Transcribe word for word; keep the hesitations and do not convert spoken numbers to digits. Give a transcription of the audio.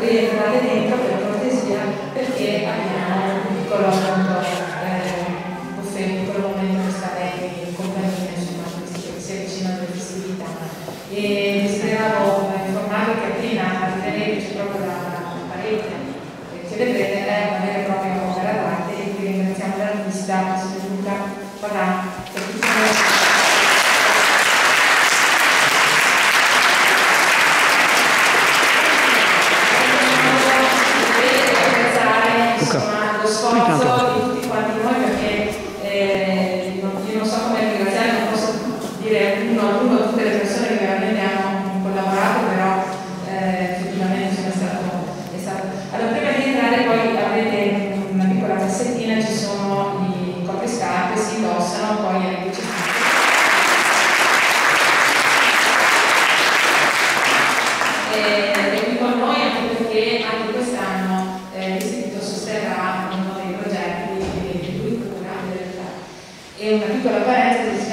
rientrare dentro per cortesia, perché abbiamo un piccolo appunto eh, buffet, un piccolo momento per stare in compagnia, insomma, che si avvicinano alle festività. E desideravo informarvi che appena arriverete, c'è proprio la parete che vedrete, è una vera e propria opera d'arte, e quindi ringraziamo l'artista, che si è venuta farà per tutti noi. Insomma, lo sforzo di tutti quanti noi, perché eh, non, io non so come ringraziare, non posso dire uno a uno tutte le persone che veramente hanno collaborato, però eh, effettivamente insomma, è stato, è stato. Allora, prima di entrare poi avrete una piccola cassettina, ci sono i coprinscarpe, si indossano, poi è e, e qui con noi anche perché anche quest'anno eh, l'istituto sosterrà uno dei progetti di, di, di cura in realtà. E una piccola parentesi.